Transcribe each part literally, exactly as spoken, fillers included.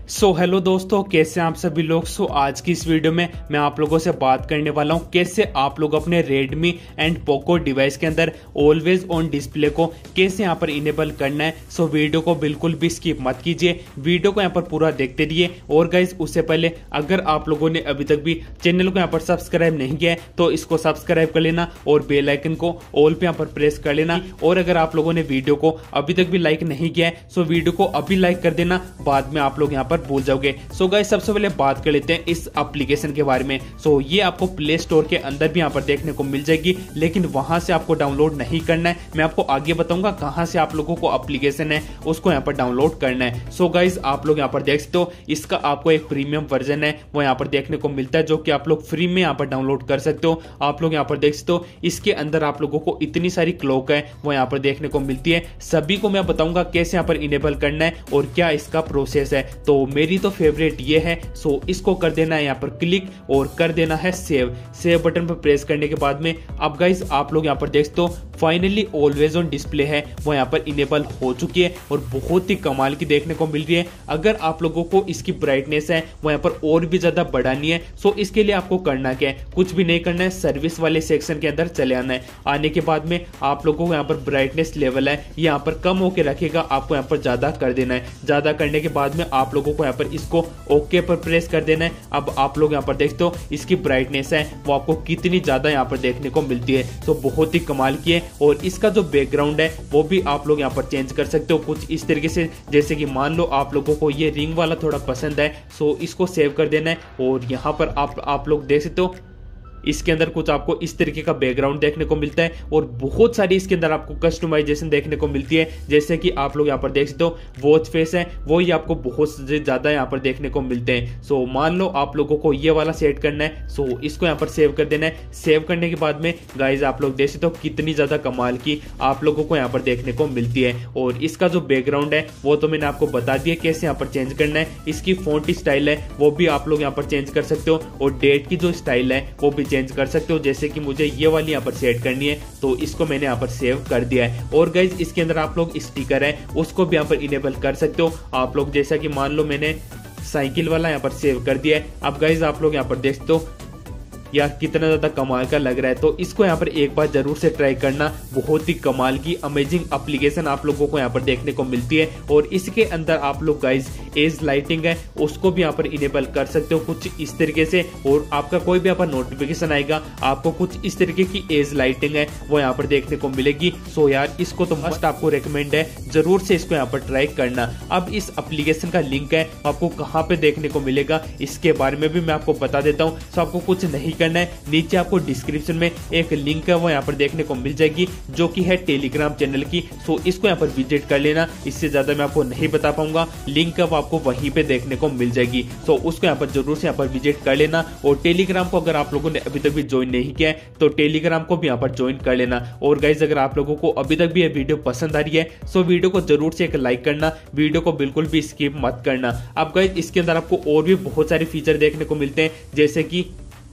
So hello दोस्तों, कैसे आप सभी लोग। सो आज की इस वीडियो में मैं आप लोगों से बात करने वाला हूं कैसे आप लोग अपने Redmi एंड Poco डिवाइस के अंदर ऑलवेज ऑन डिस्प्ले को कैसे यहां पर इनेबल करना है। सो वीडियो को बिल्कुल भी स्किप मत कीजिए, वीडियो को यहां पर पूरा देखते रहिए। और गाइज उससे पहले अगर आप लोगों ने अभी तक भी चैनल को यहां पर सब्सक्राइब नहीं किया है तो इसको सब्सक्राइब कर लेना और बेल आइकन को ऑल पे यहां पर प्रेस कर लेना। और अगर आप लोगों ने वीडियो को अभी तक भी लाइक नहीं किया है सो वीडियो को अभी लाइक कर देना, बाद में आप लोग यहाँ पर भूल जाओगे। सो गाइस सबसे पहले बात कर लेते हैं इस एप्लीकेशन के बारे में। सो ये आपको प्ले स्टोर के अंदर भी यहाँ पर देखने को मिल जाएगी, लेकिन वहां से आपको डाउनलोड नहीं करना है। मैं आपको आगे बताऊंगा कहां से आप लोगों को एप्लीकेशन है उसको यहाँ पर डाउनलोड करना है। सो गाइस आप लोग यहाँ पर देख सकते हो, इसका आपको एक प्रीमियम वर्जन है वो यहाँ पर देखने को मिलता है, जो कि आप लोग फ्री में यहाँ पर डाउनलोड कर सकते हो। आप लोग यहाँ पर देख सकते हो, इसके अंदर आप लोगों को इतनी सारी क्लॉक है वो यहाँ पर देखने को मिलती है। सभी को मैं बताऊंगा कैसे यहाँ पर इनेबल करना है और क्या इसका प्रोसेस है। तो मेरी तो फेवरेट ये है। सो इसको कर देना है यहाँ पर क्लिक और कर देना है सेव। सेव बटन पर प्रेस करने के बाद में अब गाइस आप लोग यहाँ पर देख सकते हो फाइनली ऑलवेज ऑन डिस्प्ले है वो यहाँ पर इनेबल हो चुकी है और बहुत ही कमाल की देखने को मिल रही है। अगर आप लोगों को इसकी ब्राइटनेस है वो यहाँ पर और भी ज्यादा बढ़ानी है, सो इसके लिए आपको करना क्या है, कुछ भी नहीं करना है, सर्विस वाले सेक्शन के अंदर चले आना है। आने के बाद में आप लोगों को यहाँ पर ब्राइटनेस लेवल है यहाँ पर कम होके रखेगा, आपको यहाँ पर ज्यादा कर देना है। ज्यादा करने के बाद में आप लोगों को यहाँ पर इसको ओके पर प्रेस कर देना है। अब आप लोग यहाँ पर देखते हो इसकी ब्राइटनेस है वो आपको कितनी ज्यादा यहाँ पर देखने को मिलती है। तो बहुत ही कमाल की है। और इसका जो बैकग्राउंड है वो भी आप लोग यहाँ पर चेंज कर सकते हो कुछ इस तरीके से, जैसे कि मान लो आप लोगों को ये रिंग वाला थोड़ा पसंद है सो इसको सेव कर देना है। और यहाँ पर आप आप लोग देख सकते हो इसके अंदर कुछ आपको इस तरीके का बैकग्राउंड देखने को मिलता है और बहुत सारी इसके अंदर आपको कस्टमाइजेशन देखने को मिलती है। जैसे कि आप लोग यहाँ पर देख सकते हो वॉच फेस है वो ही आपको बहुत ज्यादा यहाँ पर देखने को मिलते हैं। सो मान लो आप लोगों को ये वाला सेट करना है सो इसको यहाँ पर सेव कर देना है। सेव करने के बाद में गाइज आप लोग देख सकते हो कितनी ज्यादा कमाल की आप लोगों को यहाँ पर देखने को मिलती है। और इसका जो बैकग्राउंड है वो तो मैंने आपको बता दिया कैसे यहाँ पर चेंज करना है। इसकी फॉन्ट स्टाइल है वो भी आप लोग यहाँ पर चेंज कर सकते हो और डेट की जो स्टाइल है वो भी चेंज कर सकते हो। जैसे कि मुझे ये वाली यहाँ पर सेट करनी है तो इसको मैंने यहाँ पर सेव कर दिया है। और गाइज इसके अंदर आप लोग स्टिकर है उसको भी यहाँ पर इनेबल कर सकते हो आप लोग, जैसा कि मान लो मैंने साइकिल वाला यहाँ पर सेव कर दिया है। अब गाइज आप लोग यहाँ पर देख सकते हो यार कितना ज्यादा कमाल का लग रहा है। तो इसको यहाँ पर एक बार जरूर से ट्राई करना, बहुत ही कमाल की अमेजिंग एप्लीकेशन आप लोगों को यहाँ पर देखने को मिलती है। और इसके अंदर आप लोग गाइज एज लाइटिंग है उसको भी यहाँ पर इनेबल कर सकते हो कुछ इस तरीके से। और आपका कोई भी यहाँ पर नोटिफिकेशन आएगा आपको कुछ इस तरीके की एज लाइटिंग है वो यहाँ पर देखने को मिलेगी। सो यार इसको तो मस्ट आपको रेकमेंड है, जरूर से इसको यहाँ पर ट्राई करना। अब इस एप्लीकेशन का लिंक है आपको कहाँ पे देखने को मिलेगा इसके बारे में भी मैं आपको बता देता हूँ। सो आपको कुछ नहीं करना है, नीचे आपको डिस्क्रिप्शन में एक लिंक है वो यहाँ पर देखने को मिल जाएगी जो कि है टेलीग्राम चैनल की। सो इसको यहाँ पर विजिट कर लेना, इससे ज्यादा मैं आपको नहीं बता पाऊंगा। लिंक है वो आपको वहीं पे देखने को मिल जाएगी। सो उसको यहाँ पर जरूर से यहाँ पर विजिट कर लेना। और टेलीग्राम को अगर आप लोगों ने अभी तक भी ज्वाइन नहीं किया है तो टेलीग्राम को भी यहाँ पर ज्वाइन कर लेना। और गाइज अगर आप लोगों को अभी तक भी ये वीडियो पसंद आ रही है सो वीडियो को जरूर से एक लाइक करना, वीडियो को बिल्कुल भी स्किप मत करना। अब गाइज इसके अंदर आपको और भी बहुत सारे फीचर देखने को मिलते हैं, जैसे कि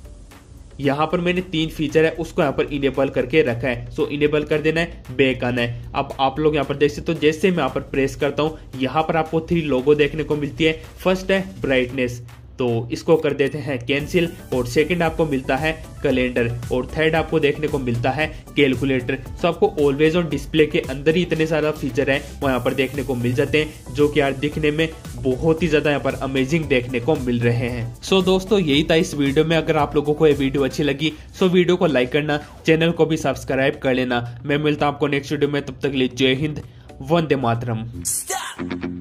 यहाँ पर मैंने तीन फीचर है उसको यहाँ पर इनेबल करके रखा है। सो इनेबल कर देना है, बैक आना है। अब आप लोग यहाँ पर देख सकते हो जैसे मैं यहाँ पर प्रेस करता हूँ यहाँ पर आपको थ्री लोगो देखने को मिलती है। फर्स्ट है ब्राइटनेस तो इसको कर देते हैं कैंसिल। और सेकंड आपको मिलता है कैलेंडर और थर्ड आपको देखने को मिलता है कैलकुलेटर। सो आपको ऑलवेज ऑन डिस्प्ले के अंदर ही इतने सारा फीचर है वो यहाँ पर देखने को मिल जाते हैं जो कि यार दिखने में बहुत ही ज्यादा यहाँ पर अमेजिंग देखने को मिल रहे हैं। सो दोस्तों यही था इस वीडियो में। अगर आप लोगों को ये वीडियो अच्छी लगी सो वीडियो को लाइक करना, चैनल को भी सब्सक्राइब कर लेना। मैं मिलता हूँ आपको नेक्स्ट वीडियो में, तब तक के लिए जय हिंद, वंदे मातरम।